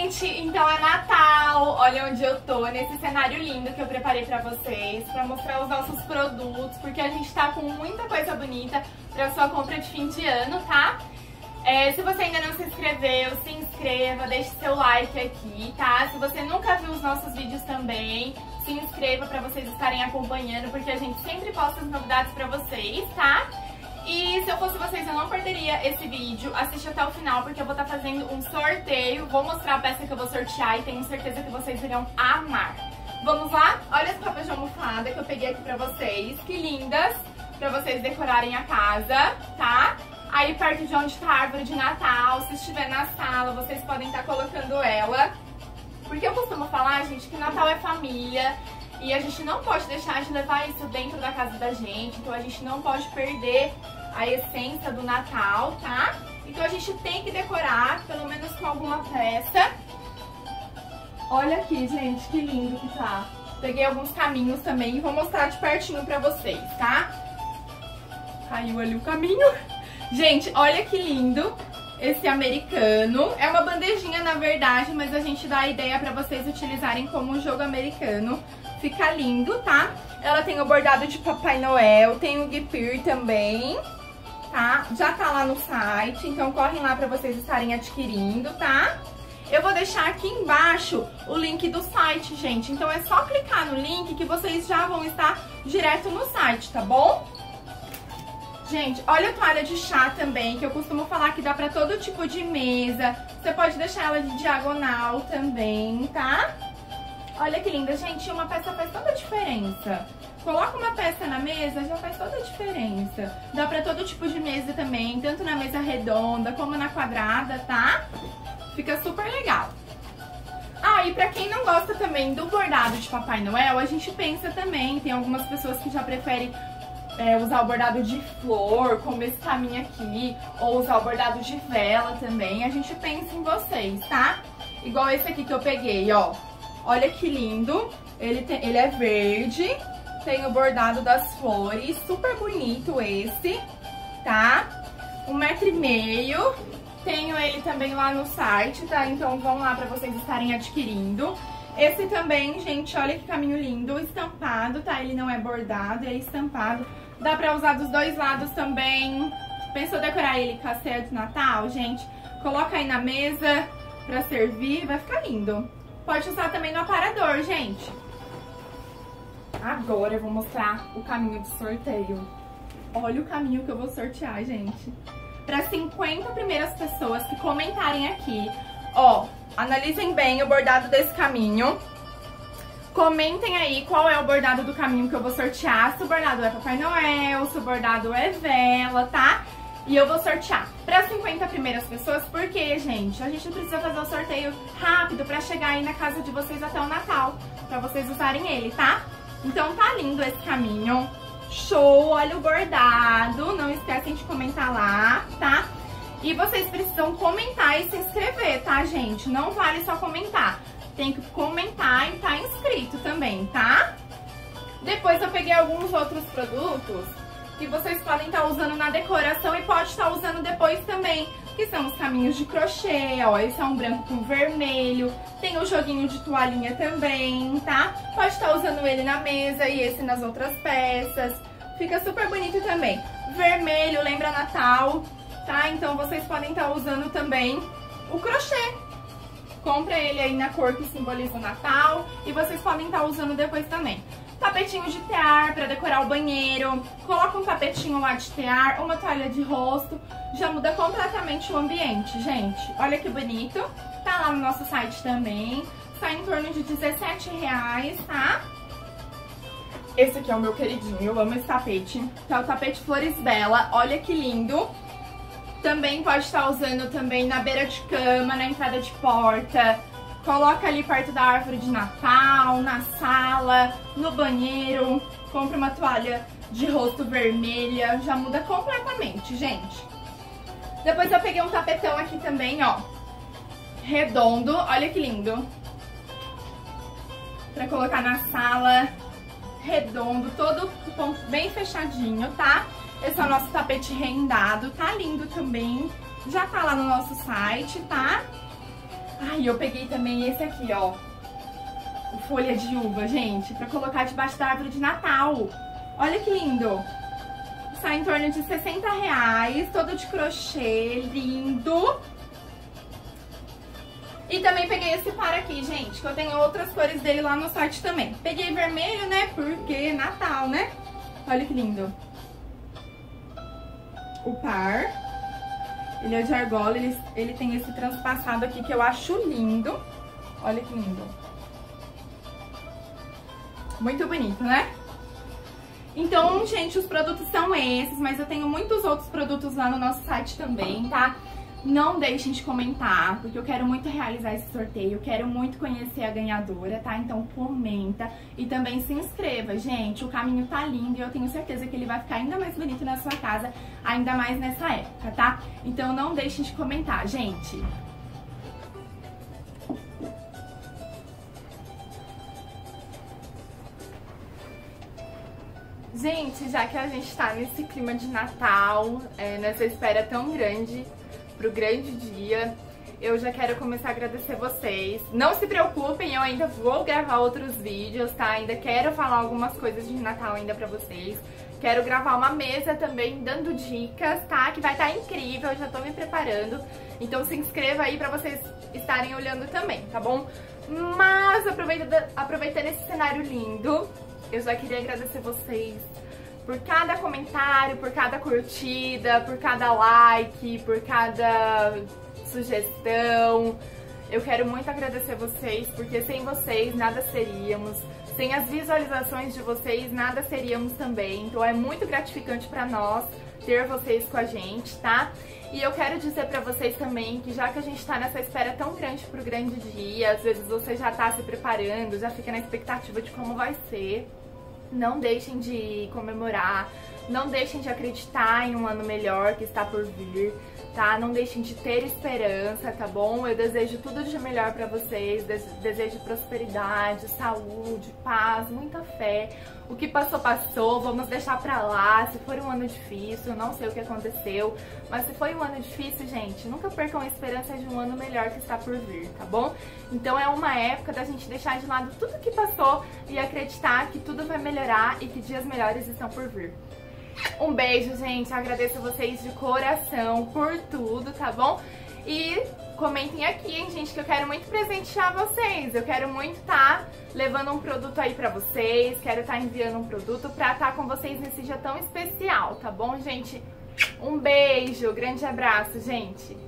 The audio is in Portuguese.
gente, então é Natal, olha onde eu tô, nesse cenário lindo que eu preparei pra vocês, pra mostrar os nossos produtos, porque a gente tá com muita coisa bonita pra sua compra de fim de ano, tá? Se você ainda não se inscreveu, se inscreva, deixe seu like aqui, tá? Se você nunca viu os nossos vídeos também, se inscreva pra vocês estarem acompanhando, porque a gente sempre posta as novidades pra vocês, tá? E se eu fosse vocês, eu não perderia esse vídeo, assiste até o final, porque eu vou estar fazendo um sorteio, vou mostrar a peça que eu vou sortear e tenho certeza que vocês irão amar. Vamos lá? Olha as papas de almofada que eu peguei aqui pra vocês, que lindas, pra vocês decorarem a casa, tá? Aí perto de onde tá a árvore de Natal, se estiver na sala, vocês podem estar colocando ela. Porque eu costumo falar, gente, que Natal é família e a gente não pode deixar de levar isso dentro da casa da gente. Então a gente não pode perder a essência do Natal, tá? Então a gente tem que decorar, pelo menos com alguma peça. Olha aqui, gente, que lindo que tá. Peguei alguns caminhos também e vou mostrar de pertinho pra vocês, tá? Caiu ali o caminho. Gente, olha que lindo esse americano. É uma bandejinha, na verdade, mas a gente dá a ideia pra vocês utilizarem como um jogo americano. Fica lindo, tá? Ela tem o bordado de Papai Noel, tem o guipir também, tá? Já tá lá no site, então correm lá pra vocês estarem adquirindo, tá? Eu vou deixar aqui embaixo o link do site, gente. Então é só clicar no link que vocês já vão estar direto no site, tá bom? Gente, olha a toalha de chá também, que eu costumo falar que dá pra todo tipo de mesa. Você pode deixar ela de diagonal também, tá? Olha que linda, gente, uma peça faz toda a diferença. Coloca uma peça na mesa, já faz toda a diferença. Dá pra todo tipo de mesa também, tanto na mesa redonda como na quadrada, tá? Fica super legal. Ah, e pra quem não gosta também do bordado de Papai Noel, a gente pensa também, tem algumas pessoas que já preferem usar o bordado de flor, como esse caminho aqui, ou usar o bordado de vela também. A gente pensa em vocês, tá? Igual esse aqui que eu peguei, ó. Olha que lindo. Ele é verde, tem o bordado das flores, super bonito esse, tá? 1,5 m. Tenho ele também lá no site, tá? Então vão lá pra vocês estarem adquirindo. Esse também, gente, olha que caminho lindo, estampado, tá? Ele não é bordado, é estampado. Dá pra usar dos dois lados também. Pensou decorar ele com a ceia de Natal, gente? Coloca aí na mesa pra servir, vai ficar lindo. Pode usar também no aparador, gente. Agora eu vou mostrar o caminho de sorteio. Olha o caminho que eu vou sortear, gente. Para 50 primeiras pessoas que comentarem aqui, ó, analisem bem o bordado desse caminho. Comentem aí qual é o bordado do caminho que eu vou sortear. Se o bordado é Papai Noel, se o bordado é vela, tá? E eu vou sortear para 50 primeiras pessoas, porque, gente, a gente precisa fazer o sorteio rápido para chegar aí na casa de vocês até o Natal, para vocês usarem ele, tá? Então tá lindo esse caminho. Show, olha o bordado, não esquecem de comentar lá, tá? E vocês precisam comentar e se inscrever, tá, gente? Não vale só comentar, tem que comentar e tá inscrito também, tá? Depois eu peguei alguns outros produtos que vocês podem estar usando na decoração e pode estar usando depois também, que são os caminhos de crochê, ó, esse é um branco com vermelho, tem o joguinho de toalhinha também, tá? Pode estar usando ele na mesa e esse nas outras peças, fica super bonito também. Vermelho lembra Natal, tá? Então vocês podem estar usando também o crochê. Compra ele aí na cor que simboliza o Natal e vocês podem estar usando depois também. Tapetinho de tear para decorar o banheiro, coloca um tapetinho lá de tear, uma toalha de rosto, já muda completamente o ambiente, gente. Olha que bonito, tá lá no nosso site também, sai em torno de R$17, tá? Esse aqui é o meu queridinho, eu amo esse tapete, que é o tapete Flores Bela, olha que lindo. Também pode estar usando também na beira de cama, na entrada de porta. Coloca ali perto da árvore de Natal, na sala, no banheiro. Compra uma toalha de rosto vermelha, já muda completamente, gente. Depois eu peguei um tapetão aqui também, ó, redondo, olha que lindo. Pra colocar na sala, redondo, todo bem fechadinho, tá? Esse é o nosso tapete rendado, tá lindo também. Já tá lá no nosso site, tá? Ai, eu peguei também esse aqui, ó. O folha de uva, gente, pra colocar debaixo da árvore de Natal. Olha que lindo. Sai em torno de R$60, todo de crochê, lindo. E também peguei esse par aqui, gente, que eu tenho outras cores dele lá no site também. Peguei vermelho, né, porque Natal, né? Olha que lindo. O par. Ele é de argola, ele tem esse transpassado aqui que eu acho lindo. Olha que lindo. Muito bonito, né? Então, gente, os produtos são esses, mas eu tenho muitos outros produtos lá no nosso site também, tá? Não deixem de comentar, porque eu quero muito realizar esse sorteio, eu quero muito conhecer a ganhadora, tá? Então comenta e também se inscreva, gente. O caminho tá lindo e eu tenho certeza que ele vai ficar ainda mais bonito na sua casa, ainda mais nessa época, tá? Então não deixem de comentar, gente. Gente, já que a gente tá nesse clima de Natal, nessa espera tão grande pro grande dia, eu já quero começar a agradecer vocês. Não se preocupem, eu ainda vou gravar outros vídeos, tá? Ainda quero falar algumas coisas de Natal ainda pra vocês. Quero gravar uma mesa também dando dicas, tá? Que vai estar incrível, eu já tô me preparando. Então se inscreva aí pra vocês estarem olhando também, tá bom? Mas aproveitando esse cenário lindo, eu já queria agradecer vocês por cada comentário, por cada curtida, por cada like, por cada sugestão. Eu quero muito agradecer vocês, porque sem vocês nada seríamos. Sem as visualizações de vocês nada seríamos também. Então é muito gratificante pra nós ter vocês com a gente, tá? E eu quero dizer pra vocês também que já que a gente tá nessa espera tão grande pro grande dia, às vezes você já tá se preparando, já fica na expectativa de como vai ser. Não deixem de comemorar, não deixem de acreditar em um ano melhor que está por vir, tá? Não deixem de ter esperança, tá bom? Eu desejo tudo de melhor pra vocês, desejo prosperidade, saúde, paz, muita fé. O que passou, passou, vamos deixar pra lá. Se for um ano difícil, não sei o que aconteceu, mas se foi um ano difícil, gente, nunca percam a esperança de um ano melhor que está por vir, tá bom? Então é uma época da gente deixar de lado tudo que passou e acreditar que tudo vai melhorar e que dias melhores estão por vir. Um beijo, gente, agradeço vocês de coração por tudo, tá bom? E comentem aqui, hein, gente, que eu quero muito presentear vocês. Eu quero muito estar levando um produto aí pra vocês, quero estar enviando um produto pra estar com vocês nesse dia tão especial, tá bom, gente? Um beijo, grande abraço, gente!